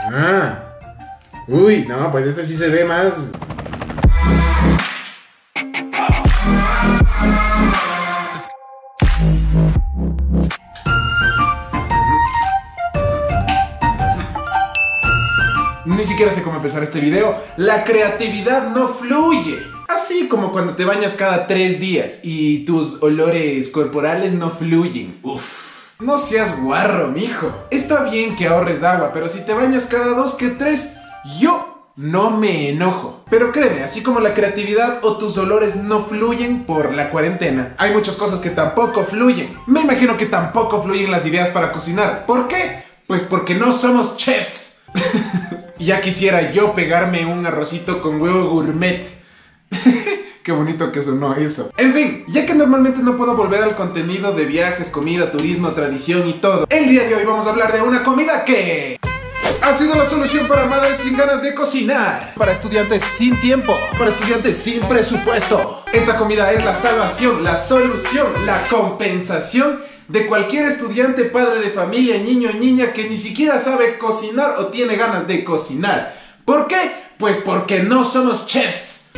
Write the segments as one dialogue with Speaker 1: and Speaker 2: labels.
Speaker 1: Ah. Uy, no, pues este sí se ve más... Ni siquiera sé cómo empezar este video. La creatividad no fluye. Así como cuando te bañas cada 3 días y tus olores corporales no fluyen. Uf. No seas guarro, mijo. Está bien que ahorres agua, pero si te bañas cada 2 que 3, yo no me enojo. Pero créeme, así como la creatividad o tus olores no fluyen por la cuarentena, hay muchas cosas que tampoco fluyen. Me imagino que tampoco fluyen las ideas para cocinar. ¿Por qué? Pues porque no somos chefs. Ya quisiera yo pegarme un arrocito con huevo gourmet. Qué bonito que sonó eso. En fin, ya que normalmente no puedo volver al contenido de viajes, comida, turismo, tradición y todo, el día de hoy vamos a hablar de una comida que ha sido la solución para madres sin ganas de cocinar, para estudiantes sin tiempo, para estudiantes sin presupuesto. Esta comida es la salvación, la solución, la compensación de cualquier estudiante, padre de familia, niño o niña que ni siquiera sabe cocinar o tiene ganas de cocinar. ¿Por qué? Pues porque no somos chefs.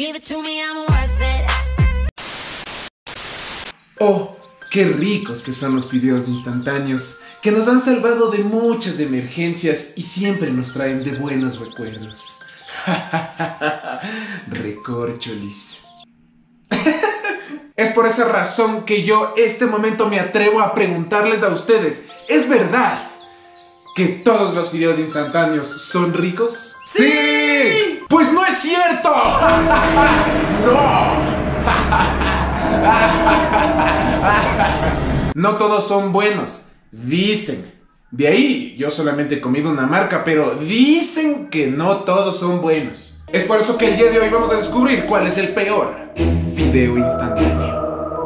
Speaker 1: Oh, qué ricos que son los videos instantáneos, que nos han salvado de muchas emergencias y siempre nos traen de buenos recuerdos. Recorcholis. Es por esa razón que yo este momento me atrevo a preguntarles a ustedes, ¿es verdad que todos los videos instantáneos son ricos? ¡Sí! ¡Pues no es cierto! ¡No! No todos son buenos, dicen. De ahí yo solamente he comido una marca, pero dicen que no todos son buenos. Es por eso que el día de hoy vamos a descubrir cuál es el peor video instantáneo.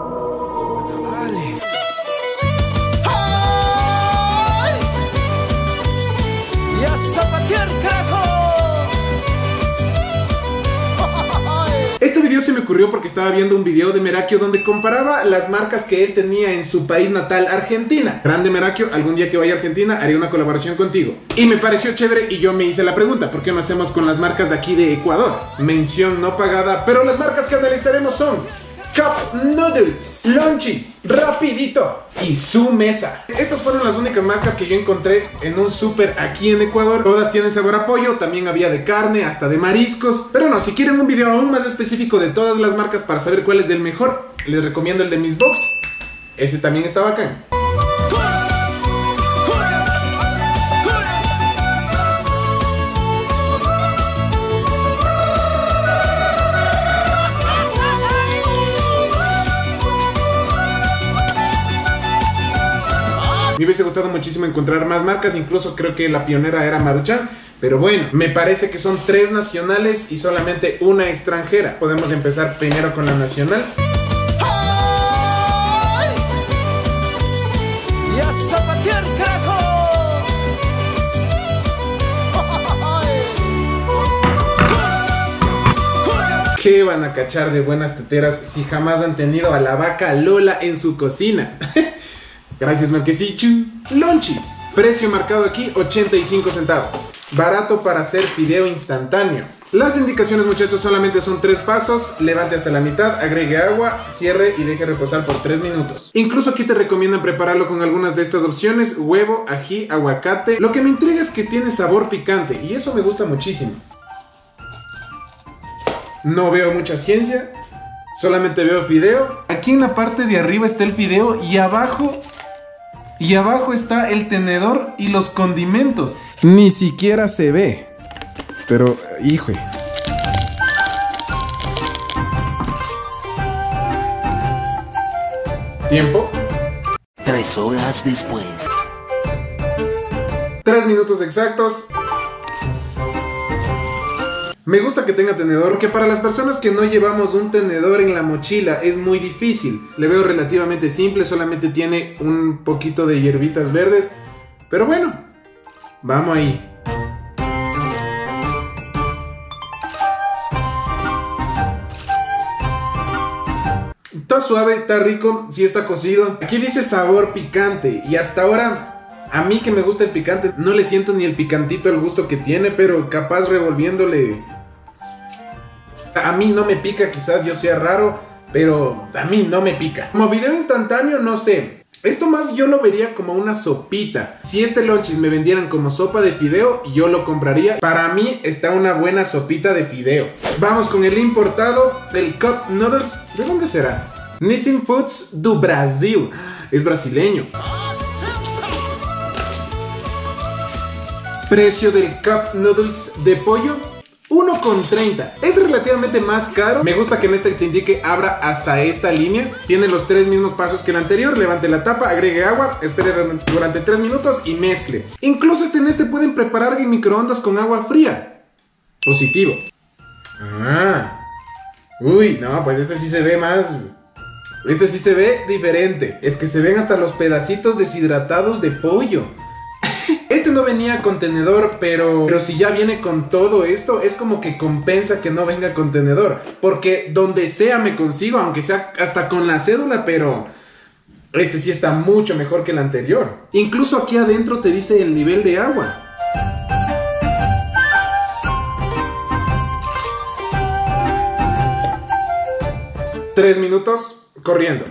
Speaker 1: Este video se me ocurrió porque estaba viendo un video de Merakio donde comparaba las marcas que él tenía en su país natal, Argentina. Grande Merakio, algún día que vaya a Argentina haré una colaboración contigo. Y me pareció chévere y yo me hice la pregunta, ¿por qué no hacemos con las marcas de aquí de Ecuador? Mención no pagada, pero las marcas que analizaremos son Cup Noodles, Lunchies, Rapidito y Su Mesa. Estas fueron las únicas marcas que yo encontré en un súper aquí en Ecuador. Todas tienen sabor a pollo, también había de carne, hasta de mariscos. Pero no, si quieren un video aún más específico de todas las marcas para saber cuál es el mejor, les recomiendo el de Missbox. Ese también está bacán. Me hubiese gustado muchísimo encontrar más marcas, incluso creo que la pionera era Maruchan, pero bueno, me parece que son 3 nacionales y solamente una extranjera. Podemos empezar primero con la nacional. ¿Qué van a cachar de buenas teteras si jamás han tenido a la vaca Lola en su cocina? Gracias, Marquesichu. Lunchies. Precio marcado aquí, 85 centavos. Barato para hacer video instantáneo. Las indicaciones, muchachos, solamente son 3 pasos. Levante hasta la mitad, agregue agua, cierre y deje reposar por 3 minutos. Incluso aquí te recomiendan prepararlo con algunas de estas opciones: huevo, ají, aguacate. Lo que me intriga es que tiene sabor picante y eso me gusta muchísimo. No veo mucha ciencia, solamente veo fideo. Aquí en la parte de arriba está el fideo y abajo está el tenedor y los condimentos. Ni siquiera se ve. Pero, hijo. ¿Tiempo?
Speaker 2: 3 horas después.
Speaker 1: 3 minutos exactos. Me gusta que tenga tenedor, porque para las personas que no llevamos un tenedor en la mochila es muy difícil. Le veo relativamente simple, solamente tiene un poquito de hierbitas verdes. Pero bueno, vamos ahí. Está suave, está rico, sí está cocido. Aquí dice sabor picante y hasta ahora A mí que me gusta el picante, no le siento ni el picantito el gusto que tiene, pero capaz revolviéndole... A mí no me pica, quizás yo sea raro, pero a mí no me pica. Como video instantáneo, no sé. Esto más yo lo vería como una sopita. Si este lonchis me vendieran como sopa de fideo, yo lo compraría. Para mí está una buena sopita de fideo. Vamos con el importado del Cup Noodles. ¿De dónde será? Nissin Foods do Brasil. Es brasileño. Precio del Cup Noodles de pollo, 1,30. Es relativamente más caro. Me gusta que en este te indique abra hasta esta línea. Tiene los 3 mismos pasos que el anterior. Levante la tapa, agregue agua, espere durante 3 minutos y mezcle. Incluso en este pueden preparar en microondas con agua fría. Positivo. Uy, no, pues este sí se ve más... Este sí se ve diferente. Es que se ven hasta los pedacitos deshidratados de pollo. Este no venía con tenedor, pero si ya viene con todo esto, es como que compensa que no venga con tenedor. Porque donde sea me consigo, aunque sea hasta con la cédula, pero este sí está mucho mejor que el anterior. Incluso aquí adentro te dice el nivel de agua. Tres minutos corriendo.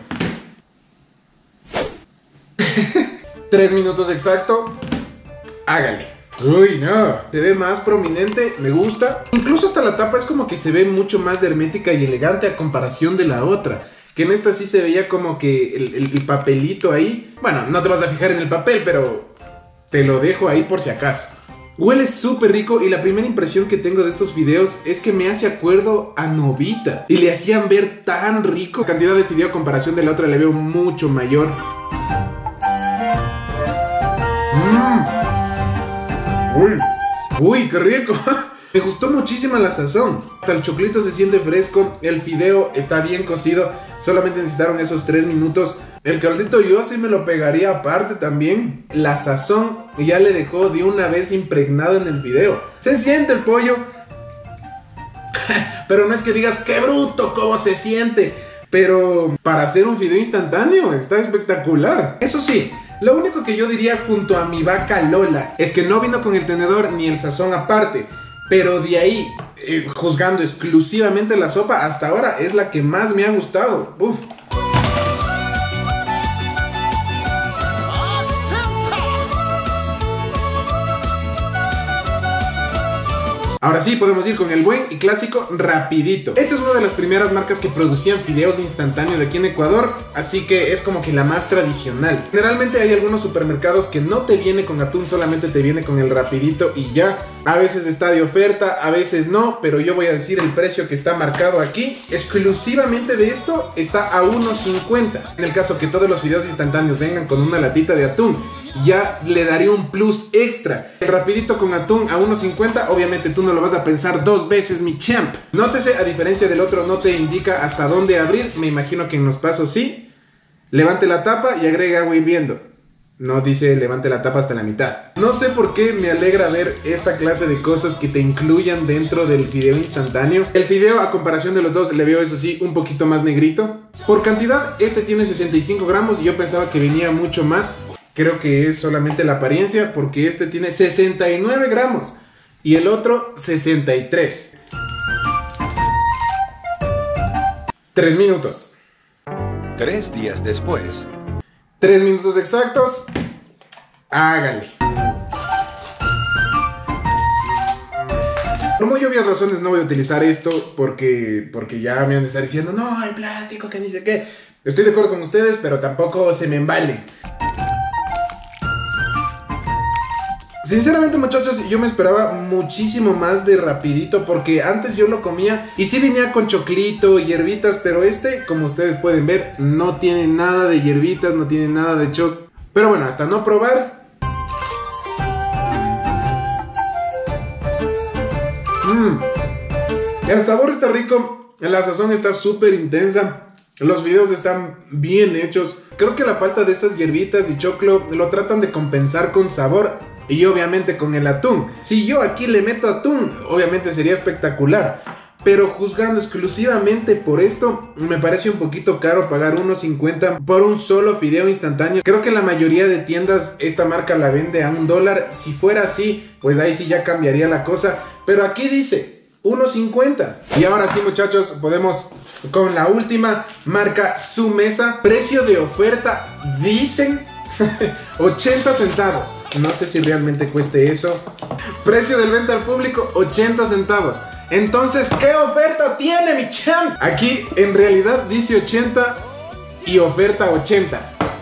Speaker 1: 3 minutos exacto. Hágale. Uy, no. Se ve más prominente, me gusta. Incluso hasta la tapa es como que se ve mucho más hermética y elegante a comparación de la otra. Que en esta sí se veía como que el papelito ahí. Bueno, no te vas a fijar en el papel, pero te lo dejo ahí por si acaso. Huele súper rico y la primera impresión que tengo de estos videos es que me hace acuerdo a Novita. Y le hacían ver tan rico. La cantidad de fideo a comparación de la otra le veo mucho mayor. Uy, qué rico. Me gustó muchísimo la sazón. Hasta el choclito se siente fresco. El fideo está bien cocido. Solamente necesitaron esos 3 minutos. El caldito yo sí me lo pegaría aparte también. La sazón ya le dejó de una vez impregnado en el fideo. Se siente el pollo. Pero no es que digas qué bruto, cómo se siente. Pero para hacer un fideo instantáneo está espectacular. Eso sí, lo único que yo diría junto a mi vaca Lola es que no vino con el tenedor ni el sazón aparte. Pero de ahí, juzgando exclusivamente la sopa, hasta ahora es la que más me ha gustado. Uf. Ahora sí, podemos ir con el buen y clásico Rapidito. Esta es una de las primeras marcas que producían fideos instantáneos aquí en Ecuador, así que es como que la más tradicional. Generalmente hay algunos supermercados que no te viene con atún, solamente te viene con el Rapidito y ya. A veces está de oferta, a veces no, pero yo voy a decir el precio que está marcado aquí. Exclusivamente de esto está a 1.50. En el caso que todos los fideos instantáneos vengan con una latita de atún, ya le daría un plus extra. El Rapidito con atún a 1.50, obviamente tú no lo vas a pensar 2 veces, mi champ. Nótese, a diferencia del otro, no te indica hasta dónde abrir. Me imagino que en los pasos sí. Levante la tapa y agregue agua hirviendo. No dice levante la tapa hasta la mitad. No sé por qué me alegra ver esta clase de cosas que te incluyan dentro del fideo instantáneo. El fideo, a comparación de los dos, le veo eso sí un poquito más negrito. Por cantidad, este tiene 65 gramos y yo pensaba que venía mucho más. Creo que es solamente la apariencia, porque este tiene 69 gramos y el otro 63. 3 minutos.
Speaker 3: 3 días después.
Speaker 1: 3 minutos exactos. Hágale. Por muy obvias razones no voy a utilizar esto porque ya me han de estar diciendo no, el plástico, que ni sé qué. Estoy de acuerdo con ustedes, pero tampoco se me embalen. Sinceramente, muchachos, yo me esperaba muchísimo más de Rapidito, porque antes yo lo comía y sí venía con choclito y hierbitas, pero este, como ustedes pueden ver, no tiene nada de hierbitas, no tiene nada de choc. Pero bueno, hasta no probar. El sabor está rico, la sazón está súper intensa. Los videos están bien hechos. Creo que la falta de esas hierbitas y choclo lo tratan de compensar con sabor. Y obviamente con el atún. Si yo aquí le meto atún, obviamente sería espectacular. pero juzgando exclusivamente por esto, me parece un poquito caro pagar 1.50 por un solo fideo instantáneo. Creo que la mayoría de tiendas esta marca la vende a $1. Si fuera así, pues ahí sí ya cambiaría la cosa, pero aquí dice 1.50. Y ahora sí, muchachos, podemos con la última marca Su Mesa. Precio de oferta, dicen 80 centavos. No sé si realmente cueste eso. Precio del venta al público, 80 centavos. Entonces, ¿qué oferta tiene, mi champ? Aquí en realidad dice 80 y oferta 80.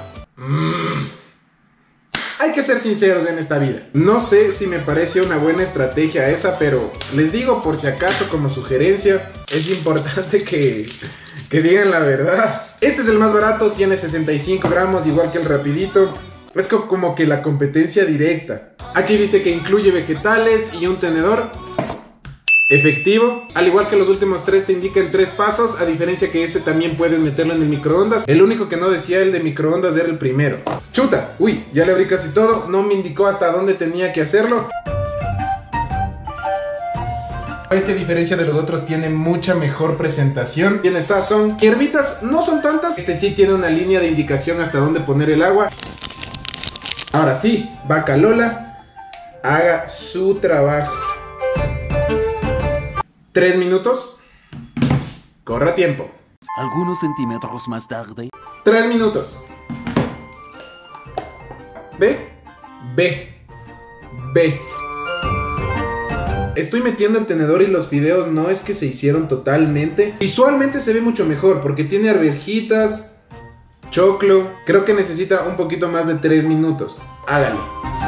Speaker 1: Hay que ser sinceros en esta vida. No sé si me parece una buena estrategia esa, pero les digo por si acaso como sugerencia, es importante que digan la verdad. Este es el más barato, tiene 65 gramos, igual que el rapidito. Es como que la competencia directa. Aquí dice que incluye vegetales y un tenedor efectivo. Al igual que los últimos tres te indican 3 pasos, a diferencia que este también puedes meterlo en el microondas. El único que no decía el de microondas era el primero. ¡Chuta! Uy, ya le abrí casi todo. No me indicó hasta dónde tenía que hacerlo. Este, a diferencia de los otros, tiene mucha mejor presentación. Tiene sazón. Hierbitas no son tantas. Este sí tiene una línea de indicación hasta dónde poner el agua. Ahora sí, Vaca Lola, haga su trabajo. 3 minutos. Corra tiempo.
Speaker 2: Algunos centímetros más tarde.
Speaker 1: 3 minutos. Ve. Estoy metiendo el tenedor y los fideos no es que se hicieron totalmente. Visualmente se ve mucho mejor porque tiene arvejitas, choclo. Creo que necesita un poquito más de 3 minutos. Hágale.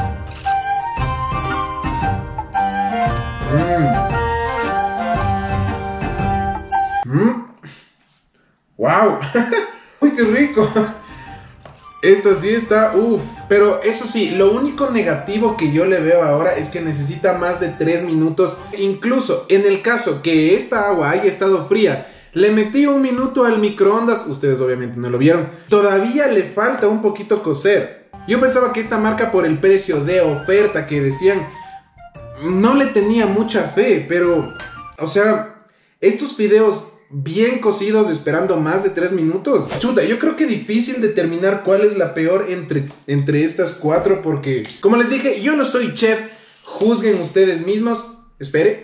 Speaker 1: ¡Wow! ¡Uy, qué rico! Esta sí está, pero eso sí, lo único negativo que yo le veo ahora es que necesita más de 3 minutos. Incluso en el caso que esta agua haya estado fría, le metí 1 minuto al microondas, ustedes obviamente no lo vieron, todavía le falta un poquito cocer. Yo pensaba que esta marca, por el precio de oferta que decían, no le tenía mucha fe, pero, o sea, estos fideos bien cocidos esperando más de 3 minutos. Chuta, yo creo que difícil determinar cuál es la peor entre estas 4 porque, como les dije, yo no soy chef. Juzguen ustedes mismos. Espere.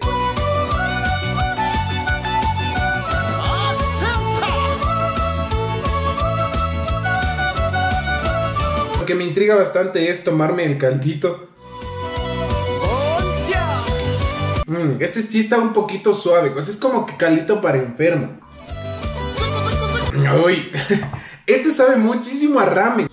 Speaker 1: Lo que me intriga bastante es tomarme el caldito. Este sí está un poquito suave, pues es como que caldito para enfermo. Uy, este sabe muchísimo a ramen.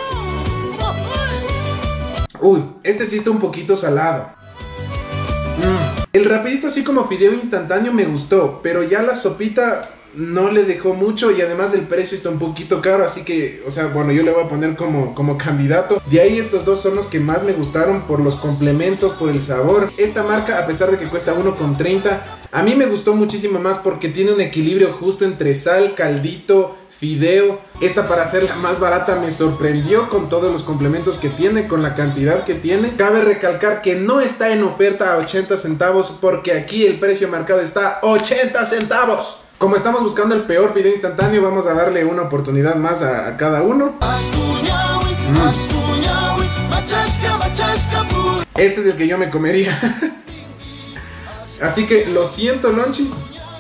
Speaker 1: Uy, este sí está un poquito salado. El rapidito así como fideo instantáneo me gustó, pero ya la sopita no le dejó mucho y además el precio está un poquito caro, así que, o sea, bueno, yo le voy a poner como candidato. De ahí estos dos son los que más me gustaron por los complementos, por el sabor. Esta marca, a pesar de que cuesta 1.30, a mí me gustó muchísimo más porque tiene un equilibrio justo entre sal, caldito, fideo. Esta, para ser la más barata, me sorprendió con todos los complementos que tiene, con la cantidad que tiene. Cabe recalcar que no está en oferta a 80 centavos porque aquí el precio marcado está 80 centavos. Como estamos buscando el peor fideo instantáneo, vamos a darle una oportunidad más a cada uno. Este es el que yo me comería. Así que lo siento, Lonchis.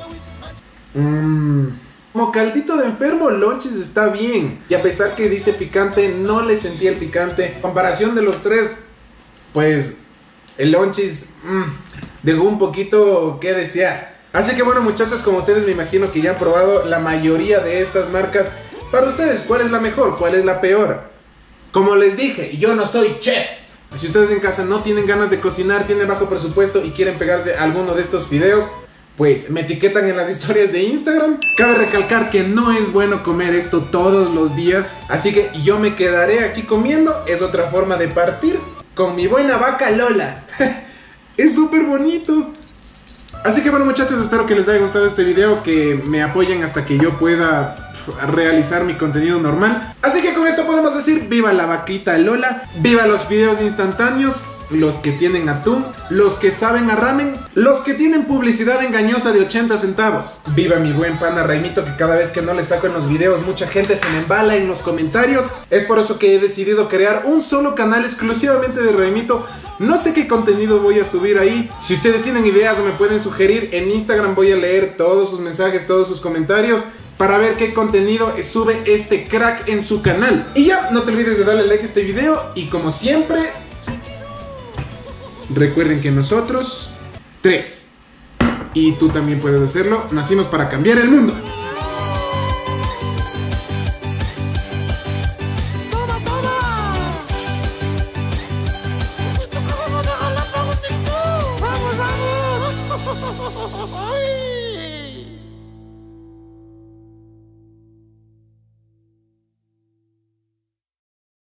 Speaker 1: Como caldito de enfermo, Lonchis está bien. Y a pesar que dice picante, no le sentí el picante. En comparación de los tres, pues el Lonchis dejó un poquito que desear. Así que bueno, muchachos, como ustedes me imagino que ya han probado la mayoría de estas marcas, para ustedes, ¿cuál es la mejor? ¿Cuál es la peor? Como les dije, yo no soy chef. Si ustedes en casa no tienen ganas de cocinar, tienen bajo presupuesto y quieren pegarse a alguno de estos videos, pues me etiquetan en las historias de Instagram. Cabe recalcar que no es bueno comer esto todos los días, así que yo me quedaré aquí comiendo. Es otra forma de partir con mi buena Vaca Lola. Es súper bonito. Así que bueno, muchachos, espero que les haya gustado este video, que me apoyen hasta que yo pueda realizar mi contenido normal. Así que con esto podemos decir viva la vaquita Lola, viva los videos instantáneos los que tienen atún, los que saben a ramen, los que tienen publicidad engañosa de 80 centavos. Viva mi buen pana Raimito, que cada vez que no le saco en los videos mucha gente se me embala en los comentarios. Es por eso que he decidido crear un solo canal exclusivamente de Raimito. No sé qué contenido voy a subir ahí. Si ustedes tienen ideas o me pueden sugerir, en Instagram voy a leer todos sus mensajes, todos sus comentarios, para ver qué contenido sube este crack en su canal. Y ya, no te olvides de darle like a este video. Y como siempre, recuerden que nosotros, 3, y tú también puedes hacerlo, nacimos para cambiar el mundo.